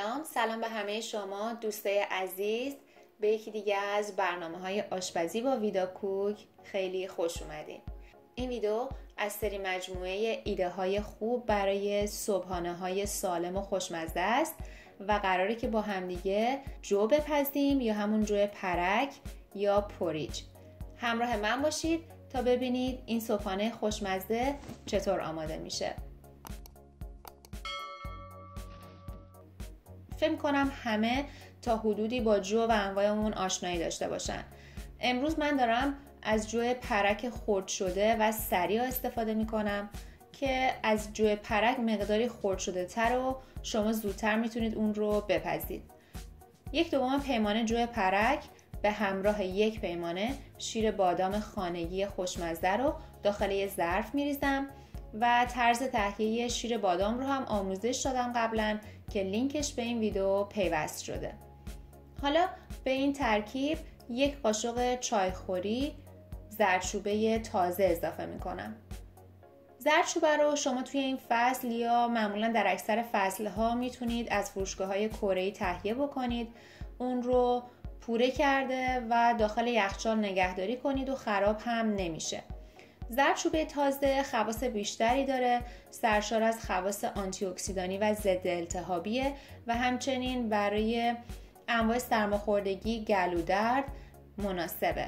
سلام به همه شما دوستای عزیز. به یکی دیگه از برنامه‌های آشپزی با ویدا کوک خیلی خوش اومدین. این ویدیو از سری مجموعه ایده‌های خوب برای صبحانه‌های سالم و خوشمزه است و قراره که با همدیگه جو بپزیم یا همون جو پرک یا پوریج. همراه من باشید تا ببینید این صبحانه خوشمزه چطور آماده میشه. فکر کنم همه تا حدودی با جو و انواعمون آشنایی داشته باشن. امروز من دارم از جو پرک خرد شده و سریع استفاده میکنم که از جو پرک مقداری خرد شده تر و شما زودتر میتونید اون رو بپزید. 1/2 پیمانه جو پرک به همراه 1 پیمانه شیر بادام خانگی خوشمزه رو داخل یه ظرف میریزم و طرز تهیه شیر بادام رو هم آموزش دادم قبلا که لینکش به این ویدیو پیوست شده. حالا به این ترکیب 1 قاشق چایخوری زردچوبه تازه اضافه میکنم. زردچوبه رو شما توی این فصل یا معمولا در اکثر فصلها میتونید از فروشگاه‌های کره‌ای تهیه بکنید. اون رو پوره کرده و داخل یخچال نگهداری کنید و خراب هم نمیشه. زردچوبه تازه خواص بیشتری داره، سرشار از خواص آنتی اکسیدانی و ضد التهابیه و همچنین برای انواع سرماخوردگی، گلودرد مناسبه.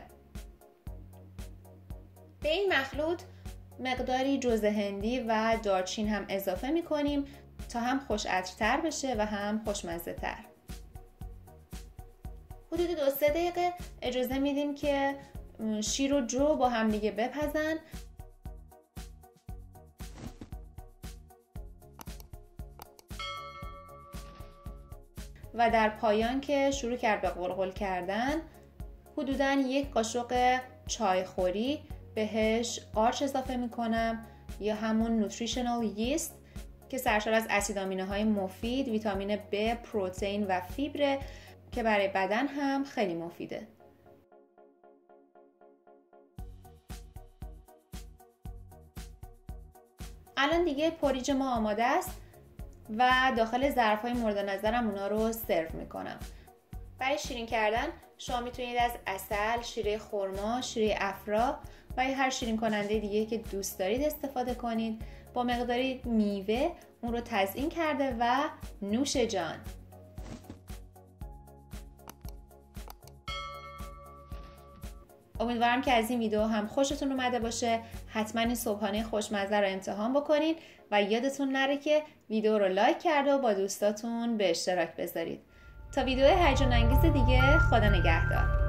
به این مخلوط مقداری جوز هندی و دارچین هم اضافه میکنیم تا هم خوش عطرتر بشه و هم خوشمزه تر. حدود 2-3 دقیقه اجازه میدیم که شیر و جو با هم دیگه بپزن. و در پایان که شروع کرد به غلغل کردن حدوداً 1 قاشق چایخوری بهش قارچ اضافه میکنم یا همون نوتریشنال ییست که سرشار از اسید آمینه های مفید، ویتامین B، پروتئین و فیبر که برای بدن هم خیلی مفیده. الان دیگه پوریج ما آماده است و داخل ظرف‌های مورد نظرم اونا رو سرو میکنم. برای شیرین کردن شما میتونید از عسل، شیره خرما، شیره افرا و یا هر شیرین کننده دیگه که دوست دارید استفاده کنید. با مقداری میوه اون رو تزیین کرده و نوش جان. امیدوارم که از این ویدیو هم خوشتون اومده باشه. حتما این صبحانه خوشمزه رو امتحان بکنید و یادتون نره که ویدیو رو لایک کرده و با دوستاتون به اشتراک بذارید. تا ویدیو هیجان انگیز دیگه، خدا نگهدار.